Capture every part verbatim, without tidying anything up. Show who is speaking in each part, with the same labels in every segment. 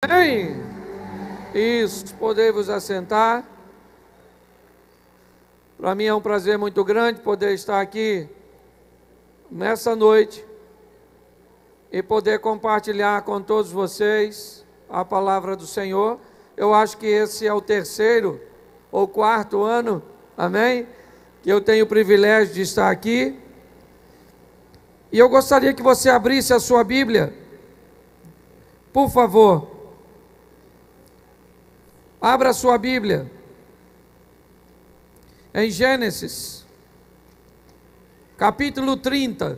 Speaker 1: Amém? Isso, podei-vos assentar. Para mim é um prazer muito grande poder estar aqui nessa noite e poder compartilhar com todos vocês a palavra do Senhor. Eu acho que esse é o terceiro ou quarto ano, amém? Que eu tenho o privilégio de estar aqui. E eu gostaria que você abrisse a sua Bíblia, por favor. Abra a sua Bíblia em Gênesis, capítulo trinta,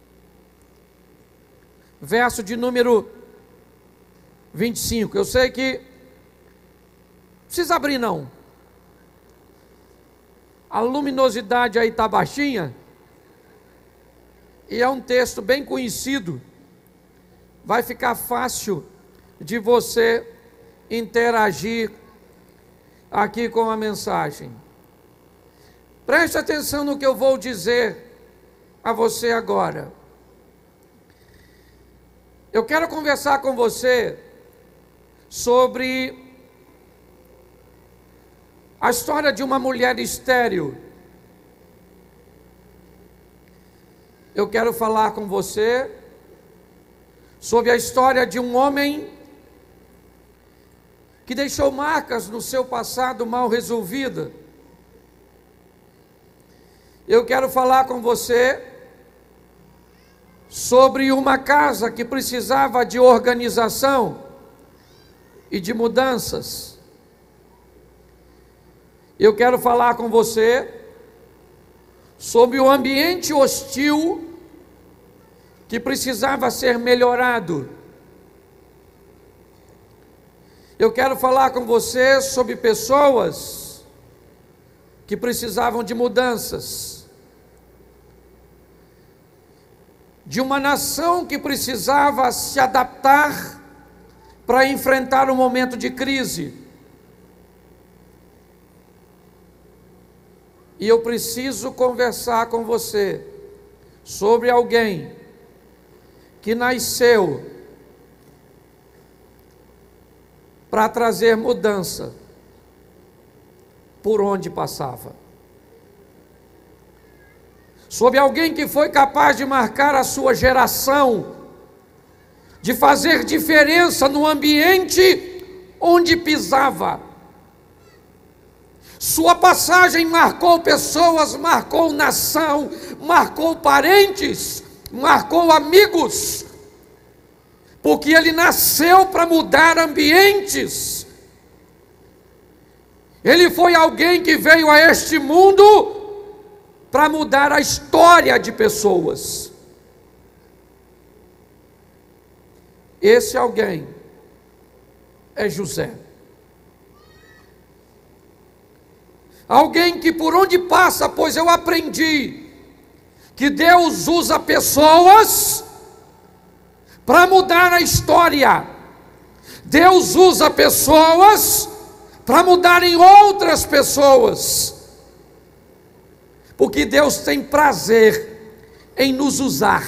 Speaker 1: verso de número vinte e cinco. Eu sei que não precisa abrir não, a luminosidade aí está baixinha, e é um texto bem conhecido, vai ficar fácil de você interagir aqui com a mensagem. Preste atenção no que eu vou dizer a você agora. Eu quero conversar com você sobre a história de uma mulher estéril. Eu quero falar com você sobre a história de um homem que deixou marcas no seu passado mal resolvida. Eu quero falar com você sobre uma casa que precisava de organização e de mudanças. Eu quero falar com você sobre o ambiente hostil que precisava ser melhorado. Eu quero falar com você sobre pessoas que precisavam de mudanças, de uma nação que precisava se adaptar para enfrentar um momento de crise. E eu preciso conversar com você sobre alguém que nasceu para trazer mudança por onde passava. Sobre alguém que foi capaz de marcar a sua geração, de fazer diferença no ambiente onde pisava. Sua passagem marcou pessoas, marcou nação, marcou parentes, marcou amigos, porque ele nasceu para mudar ambientes. Ele foi alguém que veio a este mundo para mudar a história de pessoas. Esse alguém é José. Alguém que por onde passa, pois eu aprendi que Deus usa pessoas para mudar a história. Deus usa pessoas para mudarem outras pessoas. Porque Deus tem prazer em nos usar.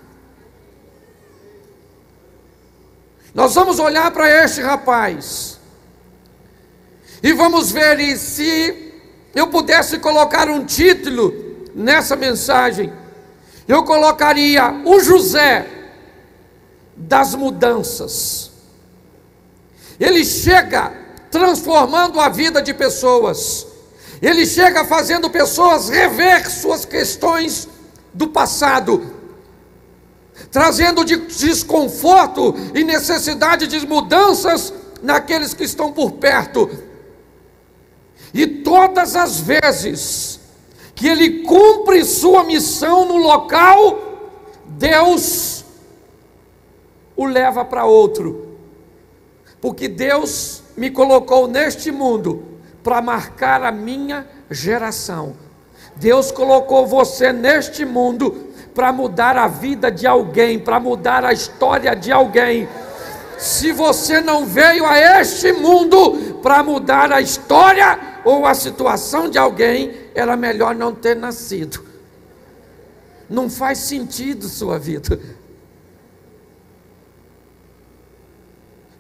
Speaker 1: Nós vamos olhar para este rapaz e vamos ver, e se eu pudesse colocar um título nessa mensagem, eu colocaria o José das mudanças. Ele chega transformando a vida de pessoas. Ele chega fazendo pessoas rever suas questões do passado, trazendo de desconforto e necessidade de mudanças naqueles que estão por perto. E todas as vezes que ele cumpre sua missão no local, Deus o leva para outro, porque Deus me colocou neste mundo para marcar a minha geração. Deus colocou você neste mundo para mudar a vida de alguém, para mudar a história de alguém. Se você não veio a este mundo para mudar a história ou a situação de alguém, era melhor não ter nascido. Não faz sentido sua vida.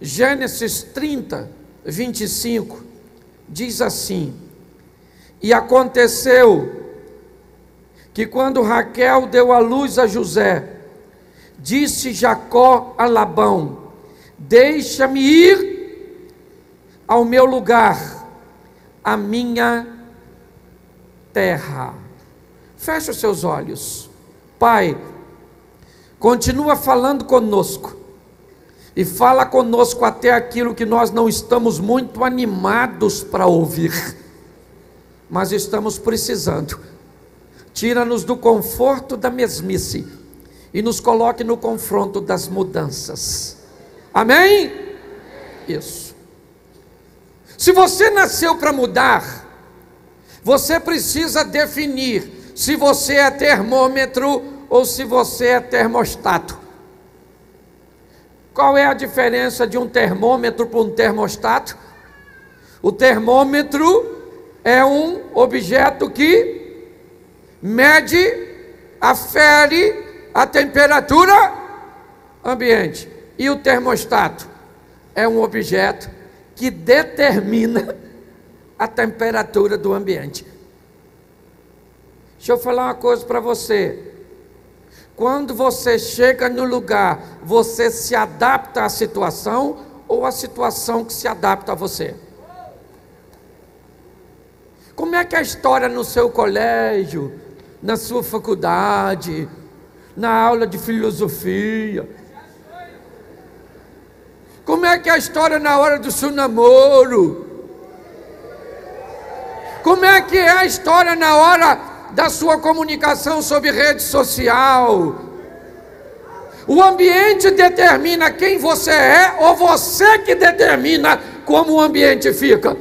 Speaker 1: Gênesis trinta, vinte e cinco, diz assim: e aconteceu que quando Raquel deu à luz a José, disse Jacó a Labão: deixa-me ir ao meu lugar, à minha terra. Feche os seus olhos. Pai, continua falando conosco, e fala conosco até aquilo que nós não estamos muito animados para ouvir, mas estamos precisando. Tira-nos do conforto da mesmice e nos coloque no confronto das mudanças. Amém? Isso. Se você nasceu para mudar, você precisa definir se você é termômetro ou se você é termostato. Qual é a diferença de um termômetro para um termostato? O termômetro é um objeto que mede, afere a temperatura ambiente. E o termostato é um objeto que determina a temperatura do ambiente. Deixa eu falar uma coisa para você. Quando você chega no lugar, você se adapta à situação ou a situação que se adapta a você? Como é que é a história no seu colégio, na sua faculdade, na aula de filosofia? Como é que é a história na hora do seu namoro? Como é que é a história na hora da sua comunicação sobre rede social? O ambiente determina quem você é, ou você que determina como o ambiente fica?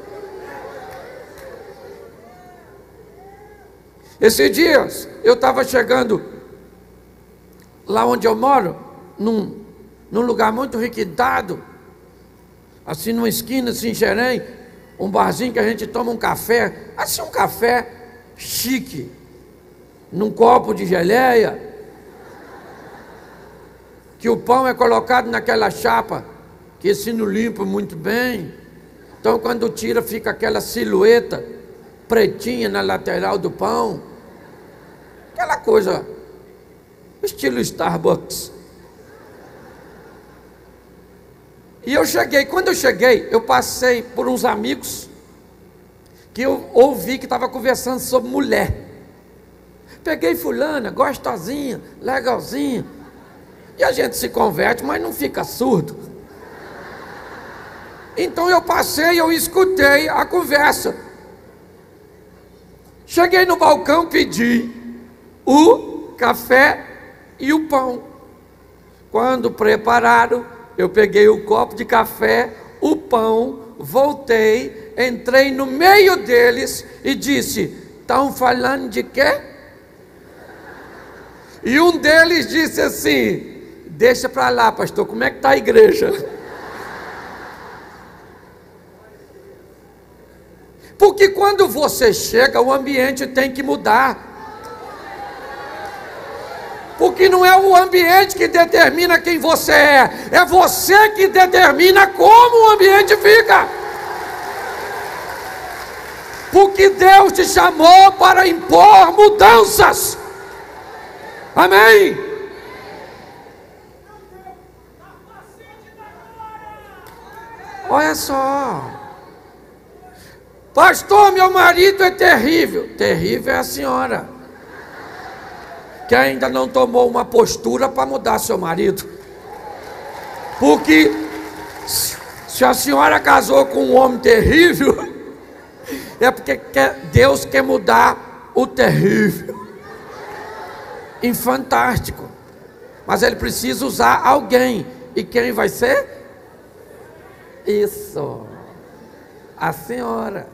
Speaker 1: Esses dias eu estava chegando lá onde eu moro, num, num lugar muito requintado, assim numa esquina, assim, em Xerém, um barzinho que a gente toma um café, assim um café chique, num copo de geleia, que o pão é colocado naquela chapa, que esse não limpa muito bem, então quando tira fica aquela silhueta pretinha na lateral do pão, aquela coisa, estilo Starbucks. E eu cheguei, quando eu cheguei, eu passei por uns amigos, que eu ouvi que estava conversando sobre mulher. Peguei fulana, gostosinha, legalzinha, e a gente se converte, mas não fica surdo. Então eu passei, eu escutei a conversa. Cheguei no balcão, pedi o café e o pão. Quando prepararam, eu peguei o copo de café, o pão, voltei, entrei no meio deles e disse: estão falando de quê? E um deles disse assim: deixa para lá, pastor, como é que está a igreja? Porque quando você chega, o ambiente tem que mudar. Porque não é o ambiente que determina quem você é, é você que determina como o ambiente fica. Porque Deus te chamou para impor mudanças. Amém? Olha só. Pastor, meu marido é terrível. Terrível é a senhora, que ainda não tomou uma postura para mudar seu marido. Porque se a senhora casou com um homem terrível, é porque quer, Deus quer mudar o terrível em fantástico. Mas ele precisa usar alguém. E quem vai ser? Isso, a senhora.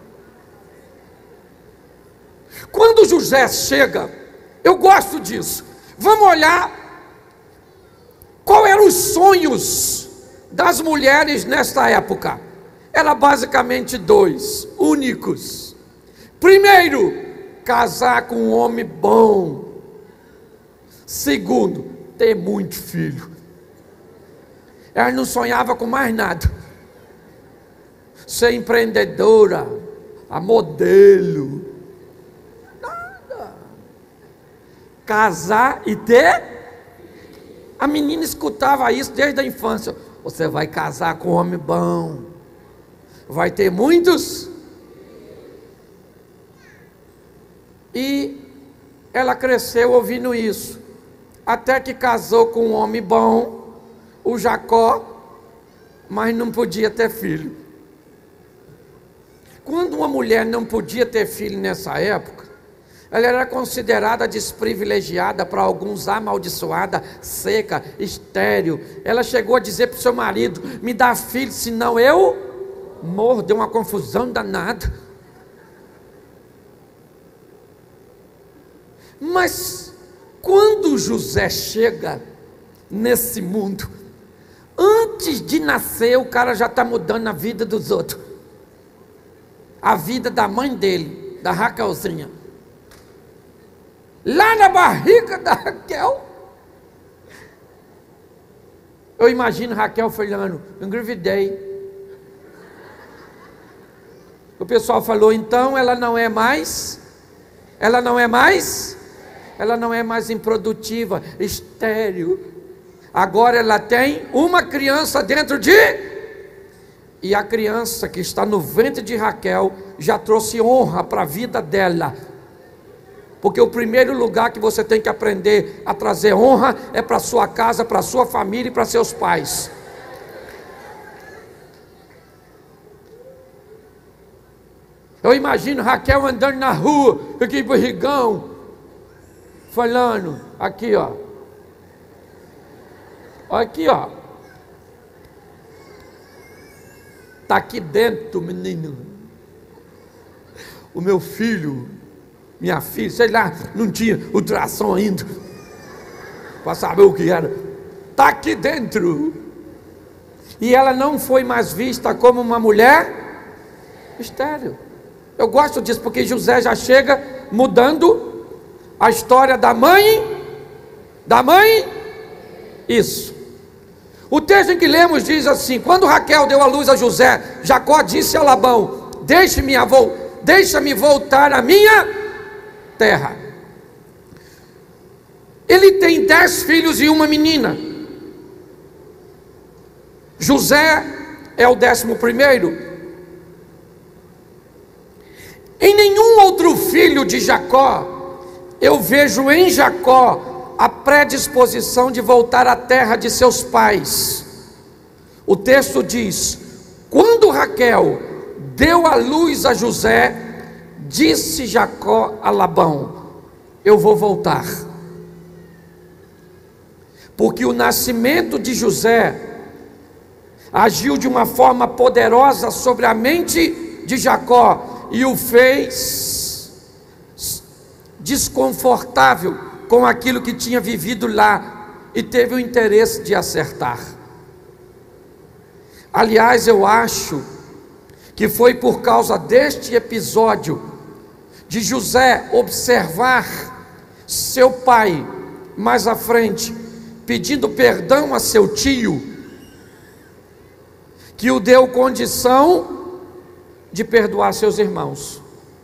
Speaker 1: Quando José chega, eu gosto disso. Vamos olhar qual eram os sonhos das mulheres nesta época. Era basicamente dois, únicos. Primeiro, casar com um homem bom. Segundo, ter muito filho. Ela não sonhava com mais nada. Ser empreendedora, a modelo, nada. Casar e ter. A menina escutava isso desde a infância. Você vai casar com um homem bom, vai ter muitos. E ela cresceu ouvindo isso, até que casou com um homem bom, o Jacó, mas não podia ter filho. Quando uma mulher não podia ter filho nessa época, ela era considerada desprivilegiada, para alguns amaldiçoada, seca, estéril. Ela chegou a dizer para o seu marido: me dá filho, senão eu morro. Deu uma confusão danada. Mas quando José chega nesse mundo, antes de nascer, o cara já está mudando a vida dos outros. A vida da mãe dele, da Raquelzinha. Lá na barriga da Raquel, eu imagino Raquel falando: engravidei. O pessoal falou: então ela não é mais, ela não é mais, ela não é mais improdutiva, estéril. Agora ela tem uma criança dentro de... E a criança que está no ventre de Raquel já trouxe honra para a vida dela. Porque o primeiro lugar que você tem que aprender a trazer honra é para sua casa, para sua família e para seus pais. Eu imagino Raquel andando na rua, aqui barrigão, falando, aqui ó, aqui ó, está aqui dentro, menino, o meu filho, minha filha, sei lá, não tinha ultrassom ainda, para saber o que era, está aqui dentro. E ela não foi mais vista como uma mulher estéril. Eu gosto disso, porque José já chega mudando a história da mãe, da mãe, isso. O texto em que lemos diz assim: quando Raquel deu à luz a José, Jacó disse a Labão: deixe-me vo- deixa-me voltar à minha terra. Ele tem dez filhos e uma menina. José é o décimo primeiro. Em nenhum outro filho de Jacó eu vejo em Jacó a predisposição de voltar à terra de seus pais. O texto diz: quando Raquel deu à luz a José, disse Jacó a Labão: eu vou voltar. Porque o nascimento de José agiu de uma forma poderosa sobre a mente de Jacó e o fez desconfortável com aquilo que tinha vivido lá, e teve o interesse de acertar. Aliás, eu acho que foi por causa deste episódio de José observar seu pai mais à frente pedindo perdão a seu tio, que o deu condição de perdoar seus irmãos.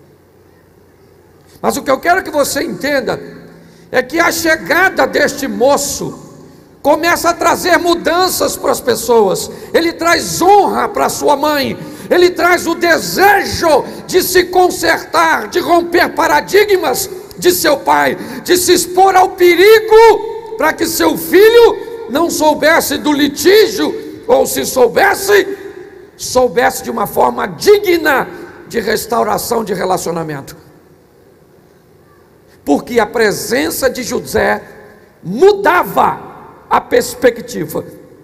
Speaker 1: Mas o que eu quero que você entenda é que a chegada deste moço começa a trazer mudanças para as pessoas. Ele traz honra para sua mãe, ele traz o desejo de se consertar, de romper paradigmas de seu pai, de se expor ao perigo, para que seu filho não soubesse do litígio, ou se soubesse, soubesse de uma forma digna de restauração de relacionamento. Porque a presença de José mudava a perspectiva.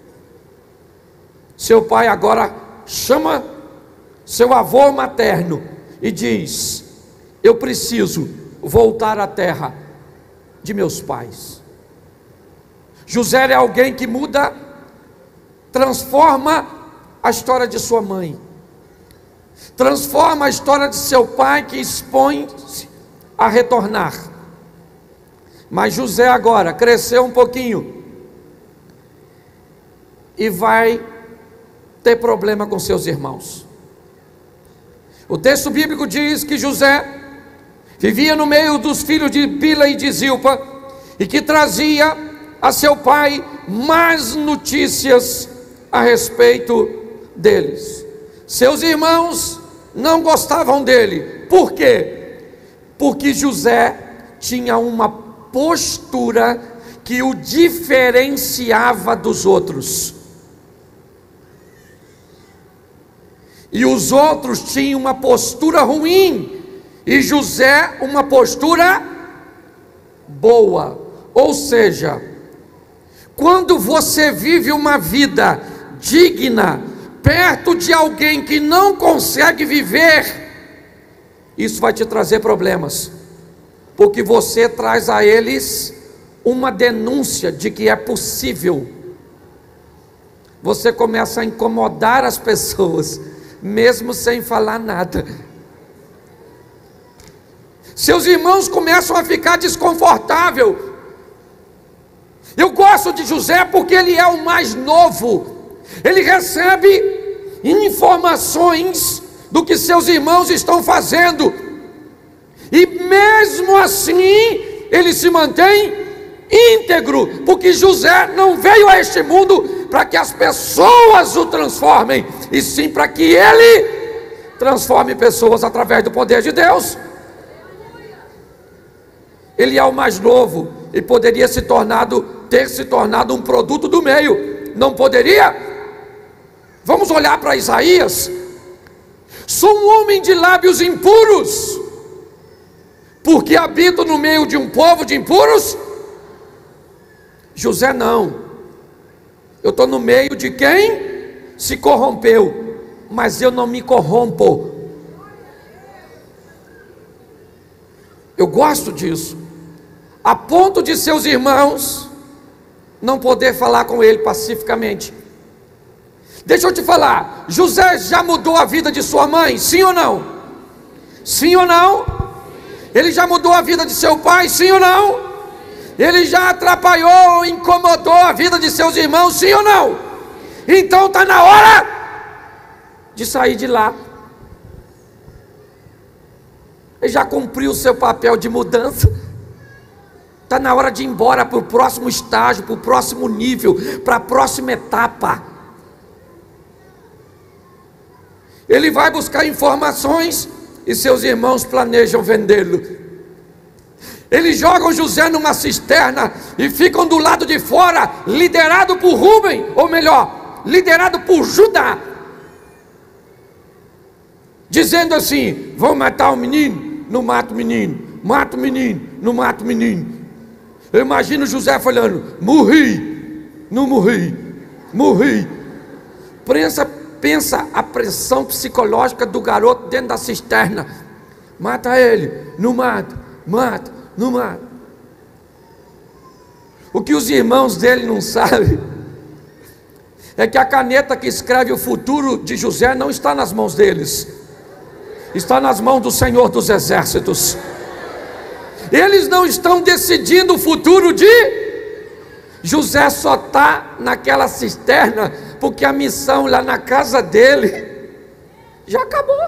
Speaker 1: Seu pai agora chama seu avô materno e diz: eu preciso voltar à terra de meus pais. José é alguém que muda, transforma a história de sua mãe, transforma a história de seu pai, que expõe-se a retornar. Mas José agora cresceu um pouquinho, e vai ter problema com seus irmãos. O texto bíblico diz que José vivia no meio dos filhos de Bila e de Zilpa, e que trazia a seu pai más notícias a respeito deles. Seus irmãos não gostavam dele. Por quê? Porque José tinha uma postura que o diferenciava dos outros, e os outros tinham uma postura ruim, e José uma postura boa. Ou seja, quando você vive uma vida digna perto de alguém que não consegue viver, isso vai te trazer problemas, porque você traz a eles uma denúncia de que é possível. Você começa a incomodar as pessoas, mesmo sem falar nada. Seus irmãos começam a ficar desconfortáveis. Eu gosto de José porque ele é o mais novo. Ele recebe informações do que seus irmãos estão fazendo, e mesmo assim ele se mantém íntegro, porque José não veio a este mundo para que as pessoas o transformem, e sim para que ele transforme pessoas através do poder de Deus. Ele é o mais novo e poderia se tornado, ter se tornado um produto do meio, não poderia? Vamos olhar para Isaías. Sou um homem de lábios impuros, porque habito no meio de um povo de impuros. José não, eu estou no meio de quem se corrompeu, mas eu não me corrompo. Eu gosto disso, a ponto de seus irmãos não poder falar com ele pacificamente. Deixa eu te falar, José já mudou a vida de sua mãe, sim ou não? Sim ou não? Ele já mudou a vida de seu pai, sim ou não? Ele já atrapalhou, incomodou a vida de seus irmãos, sim ou não? Então está na hora de sair de lá. Ele já cumpriu o seu papel de mudança. Está na hora de ir embora para o próximo estágio, para o próximo nível, para a próxima etapa. Ele vai buscar informações e seus irmãos planejam vendê-lo. Eles jogam José numa cisterna e ficam do lado de fora, liderado por Rubem, ou melhor, liderado por Judá, dizendo assim: vão matar o menino, não mata o menino, mata o menino, não mata o menino. Eu imagino José falando: morri, não morri, morri. Pensa, pensa a pressão psicológica do garoto dentro da cisterna: mata ele, não mata, mata, não mata. O que os irmãos dele não sabem é que a caneta que escreve o futuro de José não está nas mãos deles, está nas mãos do Senhor dos Exércitos. Eles não estão decidindo o futuro de José, só está naquela cisterna porque a missão lá na casa dele já acabou.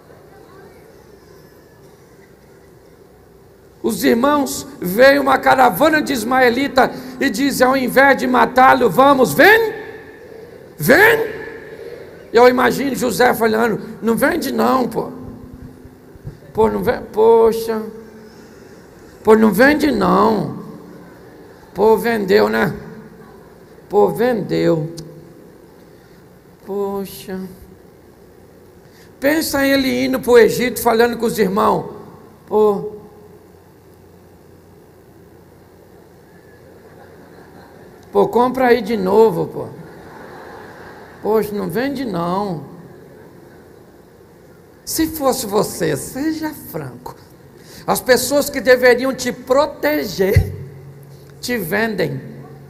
Speaker 1: Os irmãos veem uma caravana de ismaelita e dizem: ao invés de matá-lo, vamos, vem, vem. Eu imagino José falando: não vende não, pô, pô, não vende, poxa, pô, não vende não, pô, vendeu, né, pô, vendeu, poxa. Pensa ele indo para o Egito falando com os irmãos: pô, pô, compra aí de novo, pô, poxa, não vende não. Se fosse você, seja franco, as pessoas que deveriam te proteger te vendem.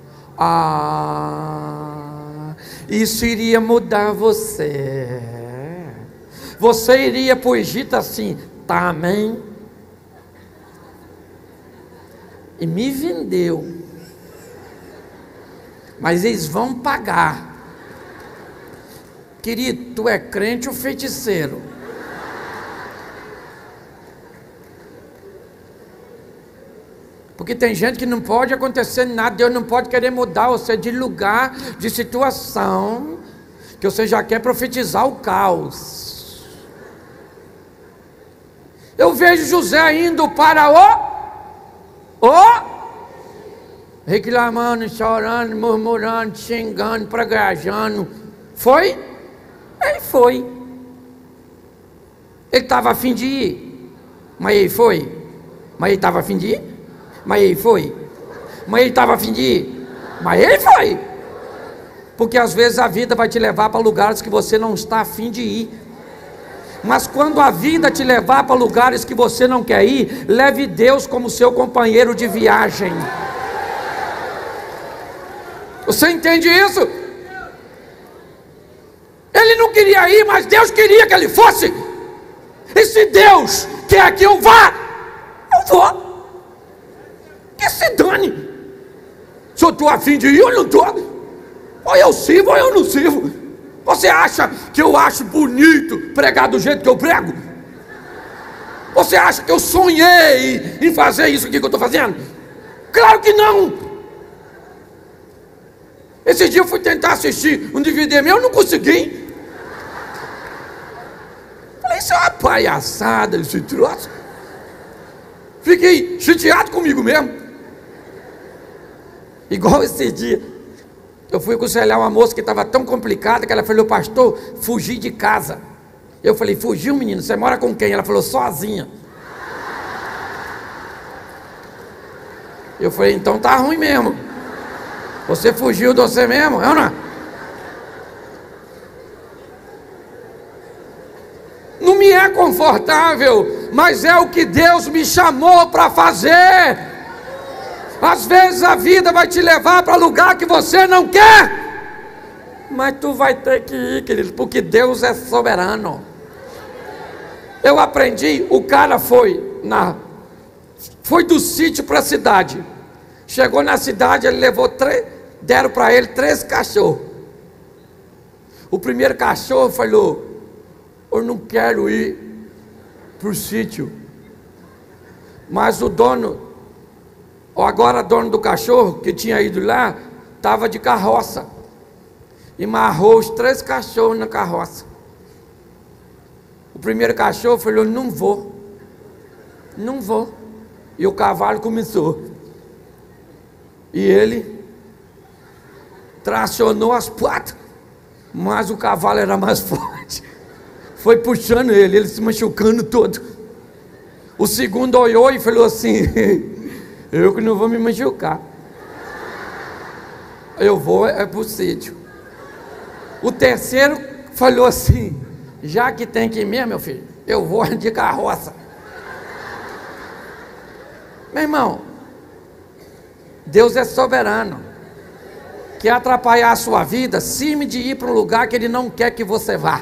Speaker 1: Ah, isso iria mudar você. Você iria para o Egito assim: tá, amém? E me vendeu, mas eles vão pagar. Querido, tu é crente ou feiticeiro? Porque tem gente que não pode acontecer nada, Deus não pode querer mudar você de lugar, de situação, que você já quer profetizar o caos. Eu vejo José indo para o, o, reclamando, chorando, murmurando, xingando, praguejando. Foi? Ele foi. Ele estava a fim de ir, mas ele foi. Mas ele estava a fim de ir? Mas ele foi. Mas ele estava a fim de ir? Mas ele foi. Porque às vezes a vida vai te levar para lugares que você não está a fim de ir. Mas quando a vida te levar para lugares que você não quer ir, leve Deus como seu companheiro de viagem. Você entende isso? Ele não queria ir, mas Deus queria que ele fosse. E se Deus quer que eu vá, eu vou. Que se dane. Se eu estou a fim de ir ou não estou. Ou eu sirvo ou eu não sirvo. Você acha que eu acho bonito pregar do jeito que eu prego? Você acha que eu sonhei em fazer isso aqui que eu estou fazendo? Claro que não. Esse dia eu fui tentar assistir um D V D meu, eu não consegui. Falei, isso é uma palhaçada, esse troço. Fiquei chateado comigo mesmo. Igual esse dia, eu fui aconselhar uma moça que estava tão complicada que ela falou, pastor, fugi de casa. Eu falei, fugiu, menino, você mora com quem? Ela falou, sozinha. Eu falei, então tá ruim mesmo. Você fugiu de você mesmo, é ou não? Não me é confortável, mas é o que Deus me chamou para fazer. Às vezes a vida vai te levar para lugar que você não quer, mas tu vai ter que ir, querido, porque Deus é soberano. Eu aprendi, o cara foi na, foi do sítio para a cidade. Chegou na cidade, ele levou três, deram para ele três cachorros. O primeiro cachorro falou, eu não quero ir para o sítio. Mas o dono, ou agora dono do cachorro, que tinha ido lá, estava de carroça. E amarrou os três cachorros na carroça. O primeiro cachorro falou, não vou. Não vou. E o cavalo começou. E ele tracionou as patas, mas o cavalo era mais forte. Foi puxando ele, ele se machucando todo. O segundo olhou e falou assim, eu que não vou me machucar. Eu vou é para o sítio. O terceiro falou assim, já que tem que ir mesmo, meu filho, eu vou de carroça. Meu irmão, Deus é soberano. Quer atrapalhar a sua vida, cime de ir para um lugar que Ele não quer que você vá.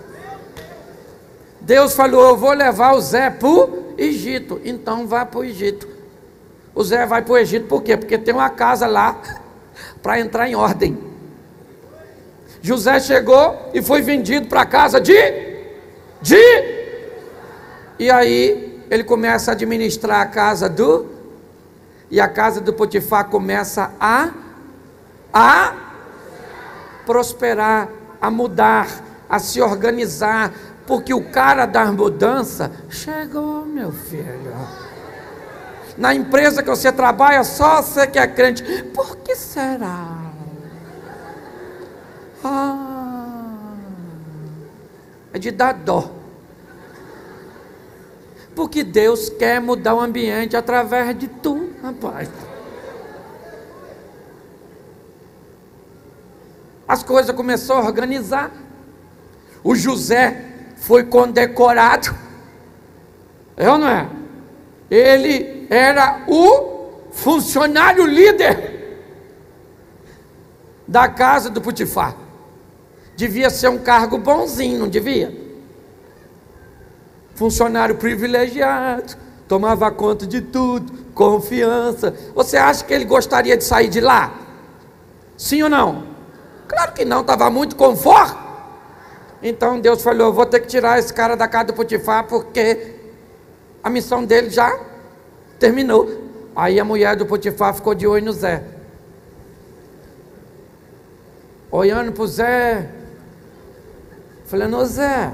Speaker 1: Deus falou, eu vou levar o Zé para o Egito, então vá para o Egito. O Zé vai para o Egito por quê? Porque tem uma casa lá para entrar em ordem. José chegou e foi vendido para a casa de, de, e aí ele começa a administrar a casa do, e a casa do Potifar começa a, a prosperar, a mudar, a se organizar, porque o cara da mudança chegou, meu filho. Na empresa que você trabalha, só você que é crente. Por que será? Ah, é de dar dó. Porque Deus quer mudar o ambiente através de tu, rapaz. As coisas começaram a organizar. O José foi condecorado. É ou não é? Ele era o funcionário líder da casa do Potifar. Devia ser um cargo bonzinho, não devia? Funcionário privilegiado, tomava conta de tudo, confiança. Você acha que ele gostaria de sair de lá? Sim ou não? Claro que não, estava muito conforto. Então Deus falou: vou ter que tirar esse cara da casa do Potifar, porque a missão dele já terminou. Aí a mulher do Potifar ficou de olho no Zé, olhando para o Zé, falando: ô Zé,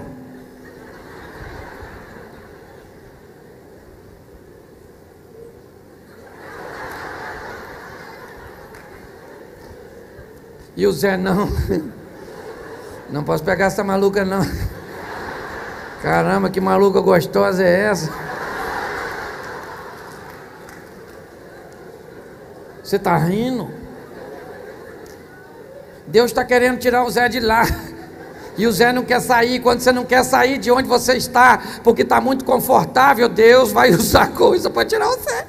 Speaker 1: e o Zé: não, não posso pegar essa maluca não. Caramba, que maluca gostosa é essa? Você está rindo? Deus está querendo tirar o Zé de lá, e o Zé não quer sair. Quando você não quer sair de onde você está, porque está muito confortável, Deus vai usar coisa para tirar o Zé.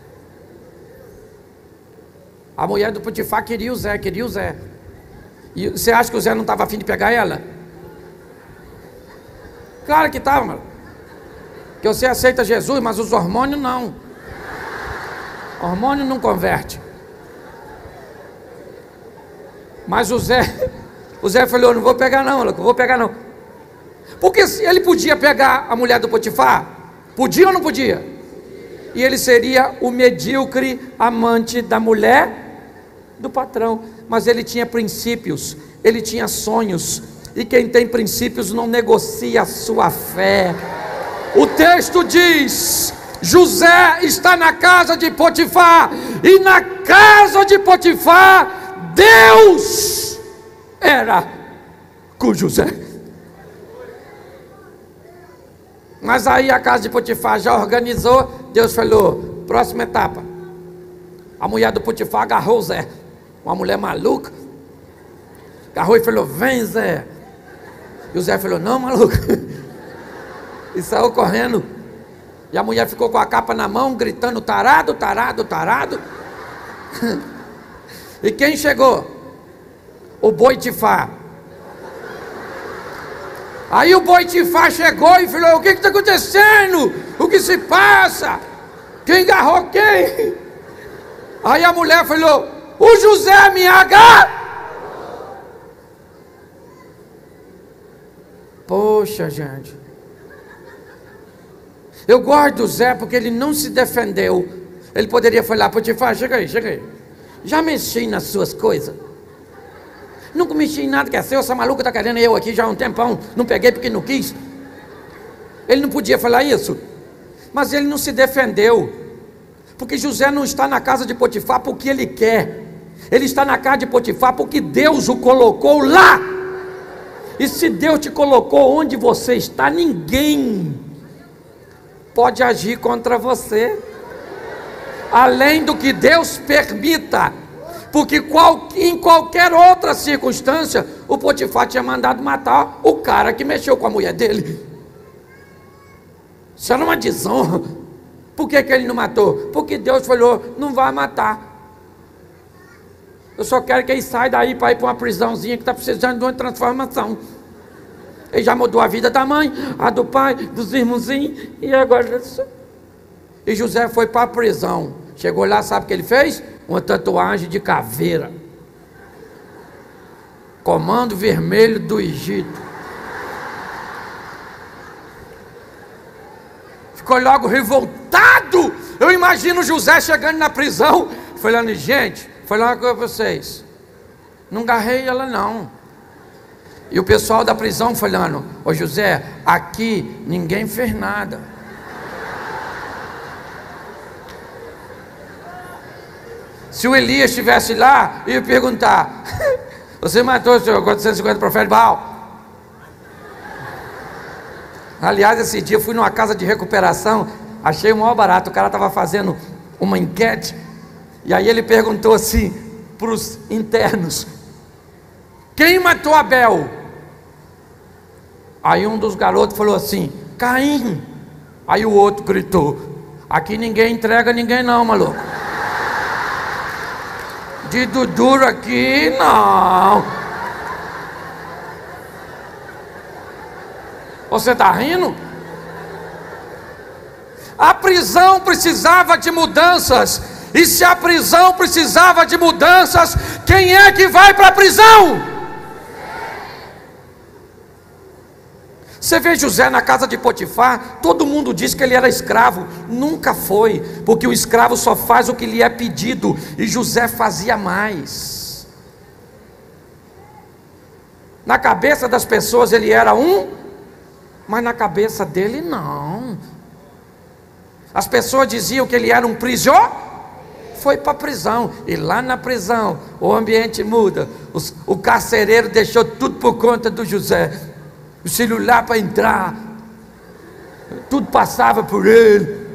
Speaker 1: A mulher do Potifar queria o Zé, queria o Zé. E você acha que o Zé não estava afim de pegar ela? Claro que estava, mano. Que você aceita Jesus, mas os hormônios não. Hormônio não converte. Mas o Zé, o Zé falou: não vou pegar não, louco, vou pegar não. Porque ele podia pegar a mulher do Potifar? Podia ou não podia? E ele seria o medíocre amante da mulher do patrão. Mas ele tinha princípios, ele tinha sonhos. E quem tem princípios não negocia a sua fé. O texto diz: José está na casa de Potifar, e na casa de Potifar Deus era com José. Mas aí a casa de Potifar já organizou. Deus falou: próxima etapa. A mulher do Potifar agarrou o Zé, uma mulher maluca, agarrou e falou: vem Zé. E o Zé falou: não, maluco. E saiu correndo. E a mulher ficou com a capa na mão, gritando: tarado, tarado, tarado. E quem chegou? O Potifar. Aí o Potifar chegou e falou: o que está acontecendo? O que se passa? Quem agarrou quem? Aí a mulher falou: o José me agarrou. Poxa, gente, eu gosto do Zé porque ele não se defendeu. Ele poderia falar: Potifar, chega aí, chega aí, já mexi nas suas coisas? Nunca mexi em nada que é seu. Essa maluca está querendo eu aqui já há um tempão, não peguei porque não quis. Ele não podia falar isso, mas ele não se defendeu, porque José não está na casa de Potifar porque ele quer. Ele está na casa de Potifar porque Deus o colocou lá. E se Deus te colocou onde você está, ninguém pode agir contra você, além do que Deus permita. Porque qual, em qualquer outra circunstância, o Potifar tinha mandado matar o cara que mexeu com a mulher dele. Isso era uma desonra. Por que que ele não matou? Porque Deus falou: não vai matar. Eu só quero que ele saia daí para ir para uma prisãozinha que está precisando de uma transformação. Ele já mudou a vida da mãe, a do pai, dos irmãozinhos, e agora... E José foi para a prisão. Chegou lá, sabe o que ele fez? Uma tatuagem de caveira. Comando Vermelho do Egito. Ficou logo revoltado. Eu imagino José chegando na prisão, falando: gente, foi lá com vocês, não agarrei ela não. E o pessoal da prisão falando: ô José, aqui ninguém fez nada. Se o Elias estivesse lá, ia perguntar: você matou o senhor quatrocentos e cinquenta profetas de Baal? Aliás, esse dia eu fui numa casa de recuperação, achei o maior barato. O cara estava fazendo uma enquete, e aí ele perguntou assim para os internos: quem matou Abel? Aí um dos garotos falou assim: Caim. Aí o outro gritou: aqui ninguém entrega ninguém não, maluco. De duro aqui não. Você está rindo? A prisão precisava de mudanças. E se a prisão precisava de mudanças, quem é que vai para a prisão? Você vê José na casa de Potifar, todo mundo diz que ele era escravo. Nunca foi, porque o escravo só faz o que lhe é pedido, e José fazia mais. Na cabeça das pessoas ele era um, mas na cabeça dele não. As pessoas diziam que ele era um prisioneiro, foi para a prisão, e lá na prisão o ambiente muda. Os, o carcereiro deixou tudo por conta do José, o celular para entrar, tudo passava por ele,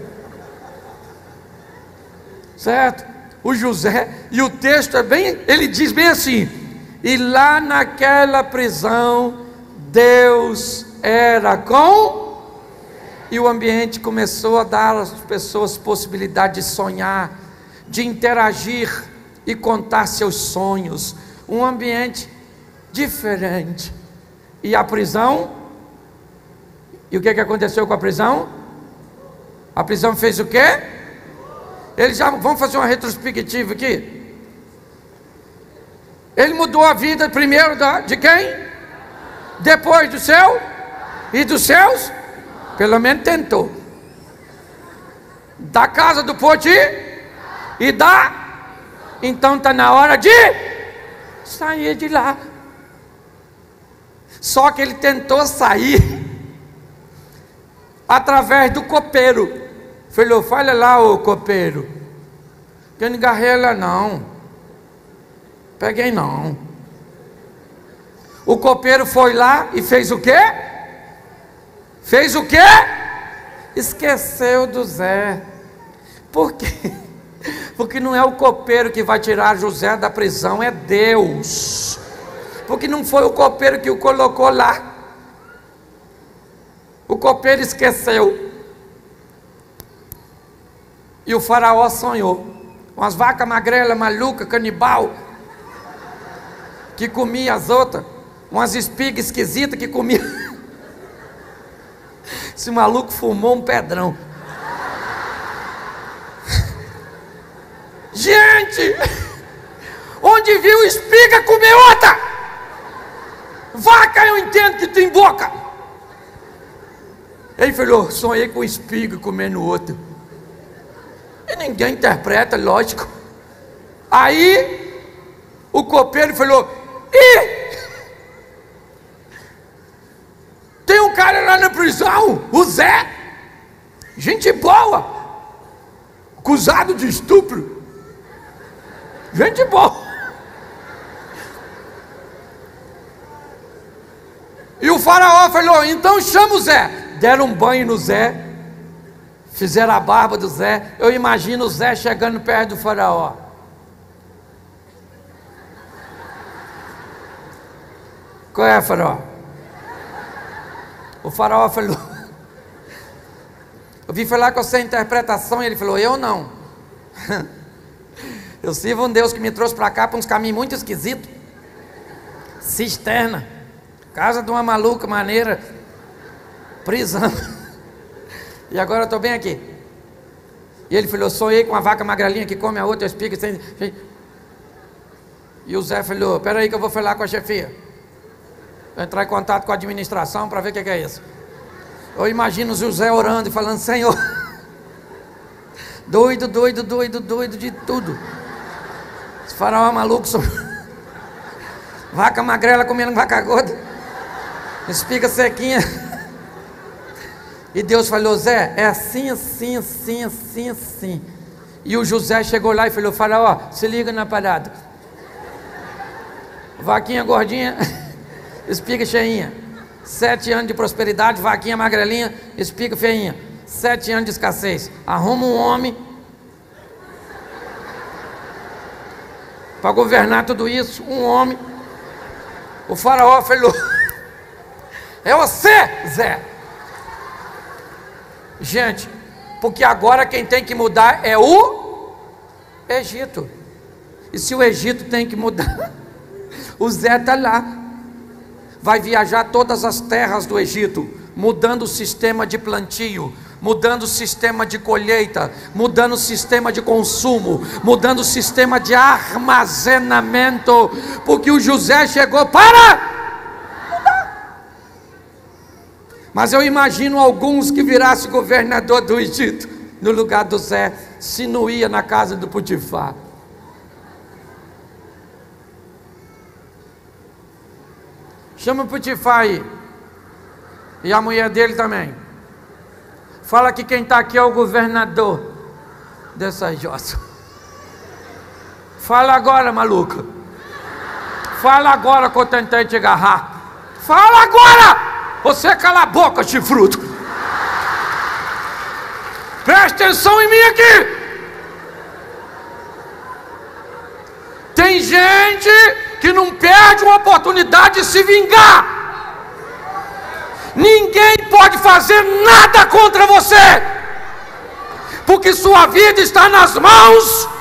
Speaker 1: certo? O José, e o texto é bem, ele diz bem assim: e lá naquela prisão Deus era com, e o ambiente começou a dar às pessoas possibilidade de sonhar, de interagir e contar seus sonhos, um ambiente diferente. E a prisão, e o que, que aconteceu com a prisão? A prisão fez o quê? Eles já, vamos fazer uma retrospectiva aqui. Ele mudou a vida primeiro da, de quem? Depois do céu e dos seus, pelo menos tentou. Da casa do Poti e da, então está na hora de sair de lá. Só que ele tentou sair através do copeiro. Falou: fala lá, ô copeiro, que eu não agarrei ela não, peguei não. O copeiro foi lá e fez o quê? Fez o quê? Esqueceu do Zé. Por quê? Porque não é o copeiro que vai tirar José da prisão, é Deus. Porque não foi o copeiro que o colocou lá. O copeiro esqueceu. E o faraó sonhou umas vacas magrelas, malucas, canibal, que comia as outras, umas espigas esquisitas que comia. Esse maluco fumou um pedrão. Gente, onde viu espiga comer outra? Vaca eu entendo que tem boca. Ele falou: sonhei com espiga comendo outro. E ninguém interpreta, lógico. Aí o copeiro falou: ih, tem um cara lá na prisão, o Zé, gente boa, acusado de estupro, gente boa. E o faraó falou: então chama o Zé. Deram um banho no Zé, fizeram a barba do Zé. Eu imagino o Zé chegando perto do faraó. Qual é, faraó? O faraó falou: eu vim falar com você a interpretação. E ele falou: eu não. Eu sirvo um Deus que me trouxe para cá para uns caminhos muito esquisitos. Cisterna, casa de uma maluca maneira, prisão. E agora eu estou bem aqui. E ele falou: sonhei com uma vaca magrelinha que come a outra espiga. E o Zé falou: espera aí que eu vou falar com a chefia. Vou entrar em contato com a administração para ver o que, que é isso. Eu imagino o José orando e falando: Senhor, doido, doido, doido, doido de tudo. Esse faraó maluco, só... vaca magrela comendo vaca gorda, espiga sequinha. E Deus falou: Zé, é assim, assim, assim, assim, assim. E o José chegou lá e falou: faraó, se liga na parada. Vaquinha gordinha, espiga cheinha. Sete anos de prosperidade, vaquinha magrelinha, espiga feinha. Sete anos de escassez. Arruma um homem para governar tudo isso. Um homem. O faraó falou: é você, Zé. Gente, porque agora quem tem que mudar é o Egito. E se o Egito tem que mudar, o Zé está lá. Vai viajar todas as terras do Egito, mudando o sistema de plantio, mudando o sistema de colheita, mudando o sistema de consumo, mudando o sistema de armazenamento, porque o José chegou para mudar. Mas eu imagino alguns que virassem governador do Egito, no lugar do Zé, se não ia na casa do Potifar. Chama o Potifar aí. E a mulher dele também. Fala que quem está aqui é o governador dessa jossa. Fala agora, maluca. Fala agora que eu tentei te agarrar. Fala agora! Você cala a boca, chifrudo. Presta atenção em mim aqui. Tem gente que não perde uma oportunidade de se vingar. Ninguém pode fazer nada contra você, porque sua vida está nas mãos.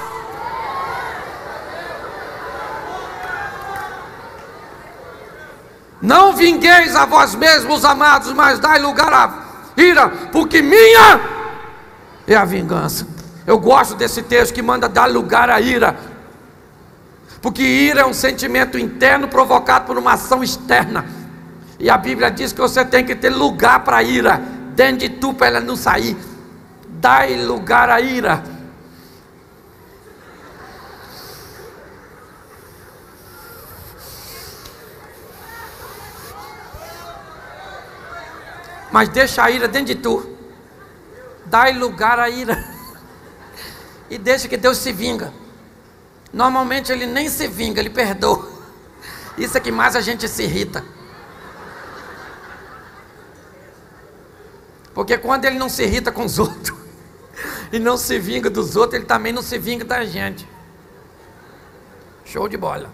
Speaker 1: Não vingueis a vós mesmos, amados, mas dai lugar à ira, porque minha é a vingança. Eu gosto desse texto que manda dar lugar à ira, porque ira é um sentimento interno provocado por uma ação externa, e a Bíblia diz que você tem que ter lugar para a ira dentro de tu, para ela não sair. Dai lugar à ira. Mas deixa a ira dentro de tu. Dai lugar à ira. E deixa que Deus se vinga. Normalmente Ele nem se vinga, Ele perdoa. Isso é que mais a gente se irrita. Porque quando Ele não se irrita com os outros e não se vinga dos outros, Ele também não se vinga da gente. Show de bola.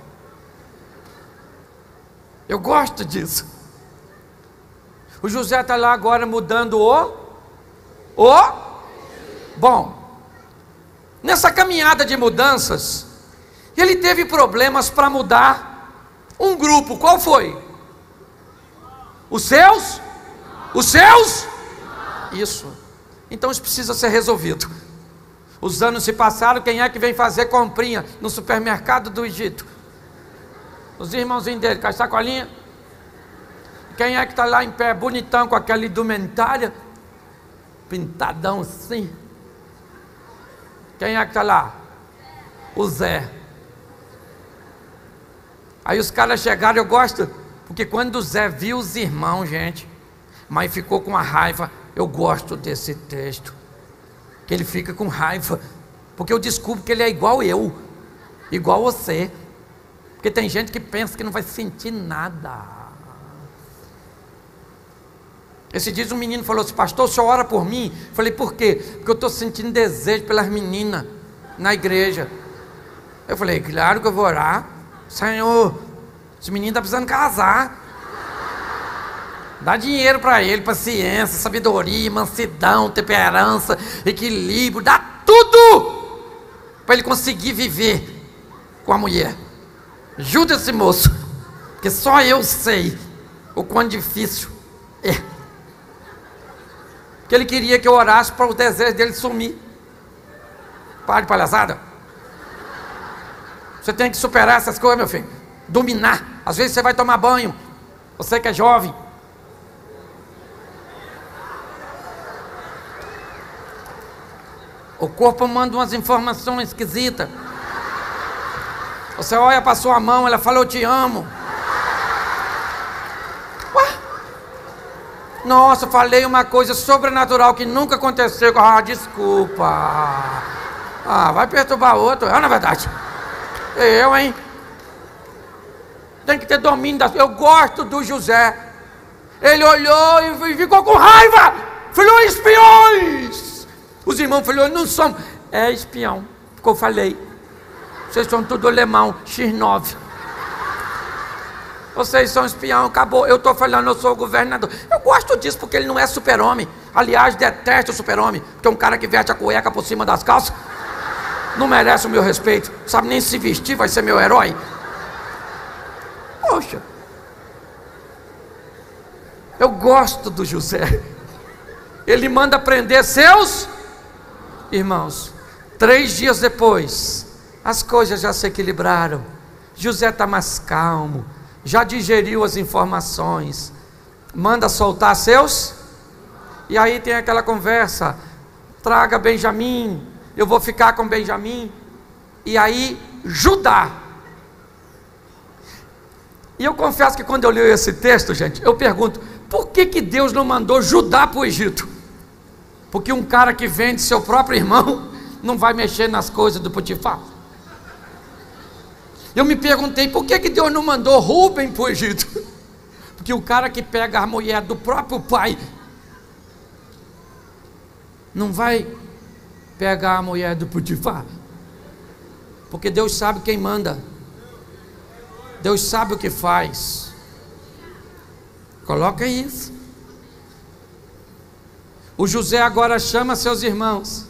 Speaker 1: Eu gosto disso. O José está lá agora mudando o... O... Bom, nessa caminhada de mudanças, ele teve problemas para mudar um grupo. Qual foi? Os seus? Os seus? Isso. Então isso precisa ser resolvido. Os anos se passaram, quem é que vem fazer comprinha no supermercado do Egito? Os irmãozinhos dele, com a sacolinha. Quem é que está lá em pé, bonitão, com aquela indumentária, pintadão assim? Quem é que está lá? O Zé. Aí os caras chegaram, eu gosto, porque quando o Zé viu os irmãos, gente, mas ficou com a raiva. Eu gosto desse texto, que ele fica com raiva, porque eu descubro que ele é igual eu, igual você, porque tem gente que pensa que não vai sentir nada. Esse dia um menino falou assim: pastor, o senhor ora por mim? Eu falei: por quê? Porque eu estou sentindo desejo pelas meninas na igreja. Eu falei: claro que eu vou orar. Senhor, esse menino está precisando casar. Dá dinheiro para ele, paciência, sabedoria, mansidão, temperança, equilíbrio, dá tudo para ele conseguir viver com a mulher. Ajuda esse moço, porque só eu sei o quão difícil é. Porque ele queria que eu orasse para o desejo dele sumir. Para de palhaçada. Você tem que superar essas coisas, meu filho. Dominar. Às vezes você vai tomar banho, você que é jovem, o corpo manda umas informações esquisitas. Você olha para sua mão, ela fala: eu te amo. Ué? Nossa, falei uma coisa sobrenatural que nunca aconteceu. Ah, desculpa. Ah, vai perturbar outro. É, na verdade. Eu, hein? Tem que ter domínio das... Eu gosto do José. Ele olhou e ficou com raiva. Falou: espiões. Os irmãos falaram: não somos. É espião, porque eu falei. Vocês são tudo alemão, X nove. Vocês são espião, acabou. Eu estou falando, eu sou o governador. Eu gosto disso porque ele não é super-homem. Aliás, detesto o super-homem, porque é um cara que veste a cueca por cima das calças. Não merece o meu respeito. Sabe nem se vestir, vai ser meu herói. Poxa. Eu gosto do José. Ele manda prender seus irmãos. Três dias depois, as coisas já se equilibraram. José está mais calmo, já digeriu as informações. manda soltar seus, e aí tem aquela conversa: traga Benjamim, eu vou ficar com Benjamim. E aí Judá, e eu confesso que quando eu leio esse texto, gente, eu pergunto: por que que Deus não mandou Judá para o Egito? Porque um cara que vende seu próprio irmão não vai mexer nas coisas do Potifar. Eu me perguntei: por que que Deus não mandou Rúben para o Egito? Porque o cara que pega a mulher do próprio pai não vai pegar a mulher do Potifar. Porque Deus sabe quem manda, Deus sabe o que faz. Coloca isso. O José agora chama seus irmãos,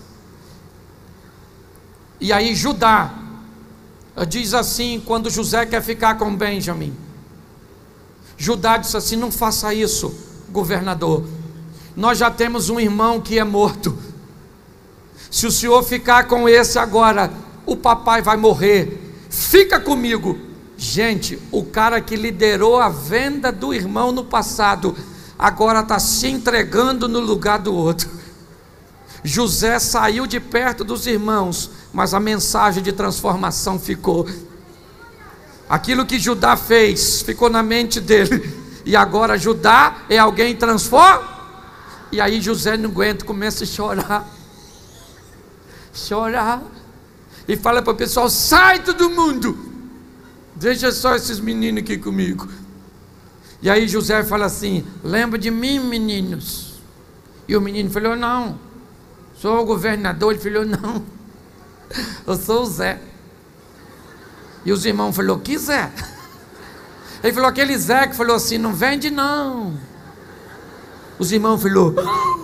Speaker 1: e aí Judá diz assim, quando José quer ficar com Benjamim, Judá disse assim: não faça isso, governador, nós já temos um irmão que é morto. Se o senhor ficar com esse agora, o papai vai morrer, fica comigo. Gente, o cara que liderou a venda do irmão no passado, agora está se entregando no lugar do outro. José saiu de perto dos irmãos, mas a mensagem de transformação ficou. Aquilo que Judá fez ficou na mente dele, e agora Judá é alguém transforma. E aí José não aguenta, começa a chorar, chorar, e fala para o pessoal: sai todo mundo, deixa só esses meninos aqui comigo. E aí José fala assim: lembra de mim, meninos? E o menino falou: não, sou o governador. Ele falou: não, eu sou o Zé. E os irmãos falaram: que Zé? Ele falou: aquele Zé que falou assim: não vende não. Os irmãos falaram: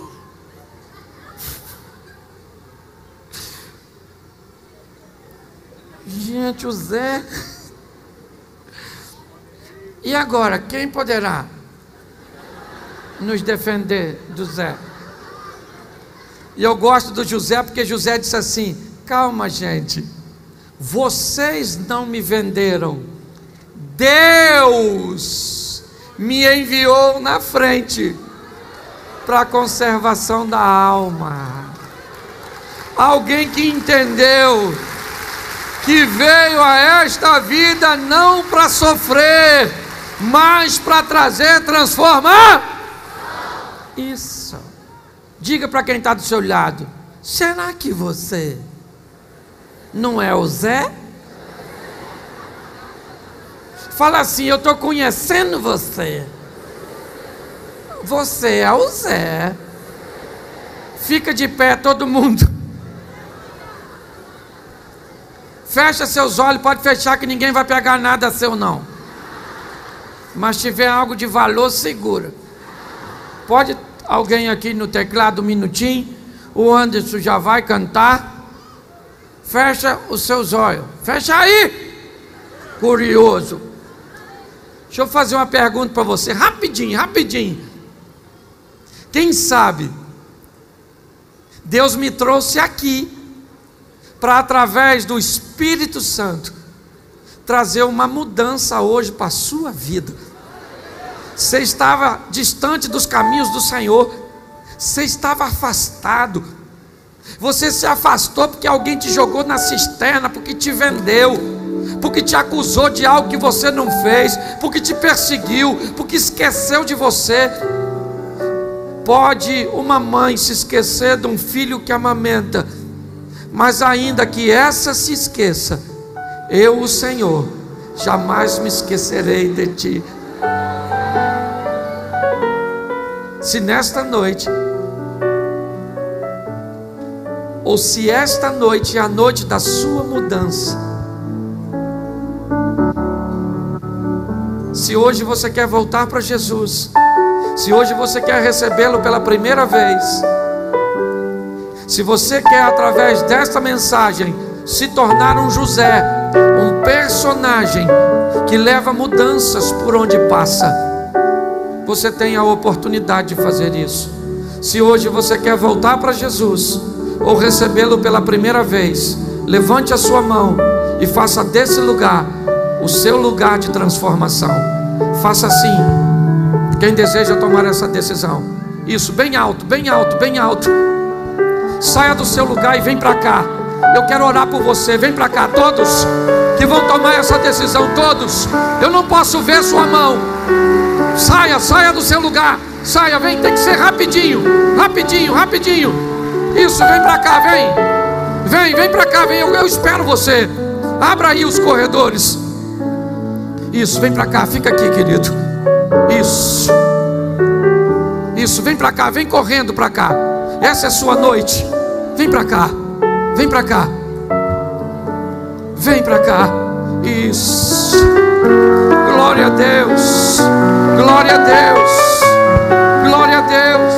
Speaker 1: gente, o Zé. E agora, quem poderá nos defender do Zé? E eu gosto do José, porque José disse assim: calma, gente, vocês não me venderam, Deus me enviou na frente para a conservação da alma. Alguém que entendeu que veio a esta vida não para sofrer, mas para trazer transformar. Isso. Diga para quem está do seu lado: será que você não é o Zé? Fala assim: eu estou conhecendo você. Você é o Zé. Fica de pé todo mundo. Fecha seus olhos, pode fechar que ninguém vai pegar nada seu não. Mas se tiver algo de valor, segura. Pode alguém aqui no teclado um minutinho? O Anderson já vai cantar. Fecha os seus olhos. Fecha aí. Curioso. Deixa eu fazer uma pergunta para você, rapidinho, rapidinho. Quem sabe Deus me trouxe aqui para, através do Espírito Santo, trazer uma mudança hoje para a sua vida. Você estava distante dos caminhos do Senhor, você estava afastado, você se afastou porque alguém te jogou na cisterna, porque te vendeu, porque te acusou de algo que você não fez, porque te perseguiu, porque esqueceu de você. Pode uma mãe se esquecer de um filho que amamenta, mas ainda que essa se esqueça, eu, o Senhor, jamais me esquecerei de ti. Se nesta noite, ou se esta noite é a noite da sua mudança, se hoje você quer voltar para Jesus, se hoje você quer recebê-lo pela primeira vez, se você quer, através desta mensagem, se tornar um José, um personagem que leva mudanças por onde passa, você tem a oportunidade de fazer isso. Se hoje você quer voltar para Jesus, ou recebê-lo pela primeira vez, levante a sua mão e faça desse lugar o seu lugar de transformação. Faça assim, Quem deseja tomar essa decisão? Isso, bem alto, bem alto, bem alto. Saia do seu lugar e vem para cá. Eu quero orar por você. Vem para cá, todos que vão tomar essa decisão, todos. Eu não posso ver sua mão. Saia, saia do seu lugar. Saia, vem, tem que ser rapidinho. Rapidinho, rapidinho. Isso, vem para cá, vem. Vem, vem para cá, vem, eu, eu espero você. Abra aí os corredores. Isso, vem para cá, fica aqui, querido. Isso. Isso, vem para cá, vem correndo para cá. Essa é a sua noite. Vem para cá. Vem para cá. Vem para cá. Isso. Glória a Deus. Glória a Deus. Glória a Deus.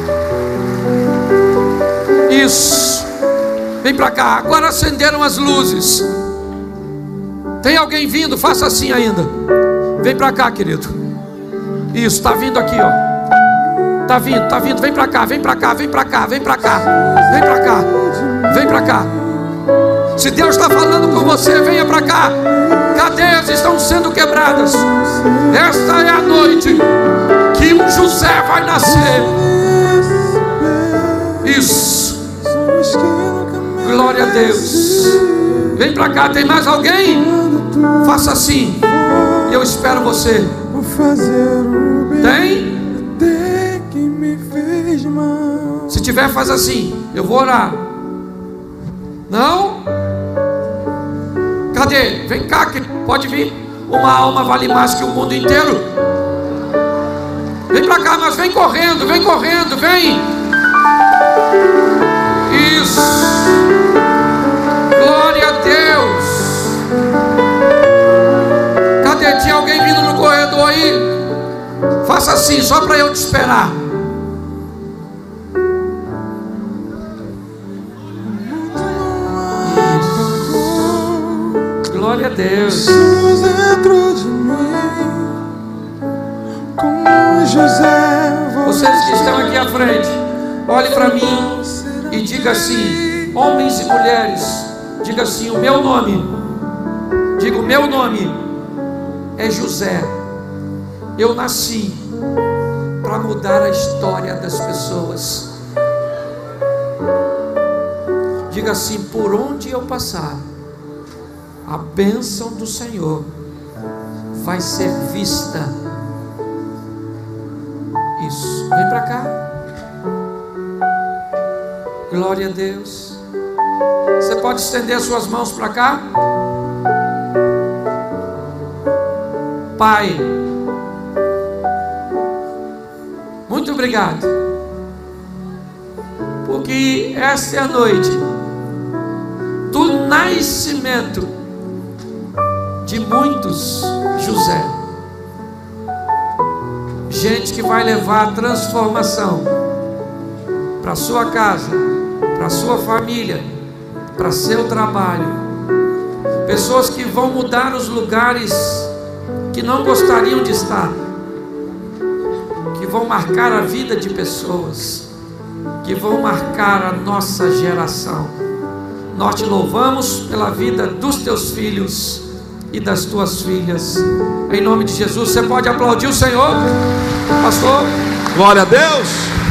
Speaker 1: Isso. Vem para cá. Agora acenderam as luzes. Tem alguém vindo? Faça assim ainda. Vem para cá, querido. Isso, está vindo aqui, ó. Está vindo, está vindo. Vem para cá, vem para cá, vem para cá, vem para cá. Vem para cá. Vem para cá. Se Deus está falando com você, venha para cá. Cadeias estão sendo quebradas. Esta é a noite que um José vai nascer. Isso. Glória a Deus. Vem para cá, tem mais alguém? Faça assim. E eu espero você. Tem? Se tiver, faz assim. Eu vou orar. Não? Cadê? Vem cá, que pode vir. Uma alma vale mais que o mundo inteiro. Vem pra cá, mas vem correndo, vem correndo, vem. Isso. Glória a Deus. Cadê? Tinha alguém vindo no corredor aí? Faça assim, só para eu te esperar. Glória a Deus.
Speaker 2: Jesus dentro de mim, como José.
Speaker 1: Vocês que estão aqui à frente, olhe para mim e diga assim: homens e mulheres, diga assim: o meu nome, diga o meu nome é José. Eu nasci para mudar a história das pessoas. Diga assim: por onde eu passar, a bênção do Senhor vai ser vista. Isso, vem para cá. Glória a Deus. Você pode estender suas mãos para cá. Pai, muito obrigado, porque esta é a noite do nascimento de muitos José, gente que vai levar a transformação para sua casa, para sua família, para seu trabalho, pessoas que vão mudar os lugares que não gostariam de estar, que vão marcar a vida de pessoas, que vão marcar a nossa geração. Nós te louvamos pela vida dos teus filhos e das tuas filhas, em nome de Jesus. Você pode aplaudir o Senhor, pastor?
Speaker 2: Glória a Deus.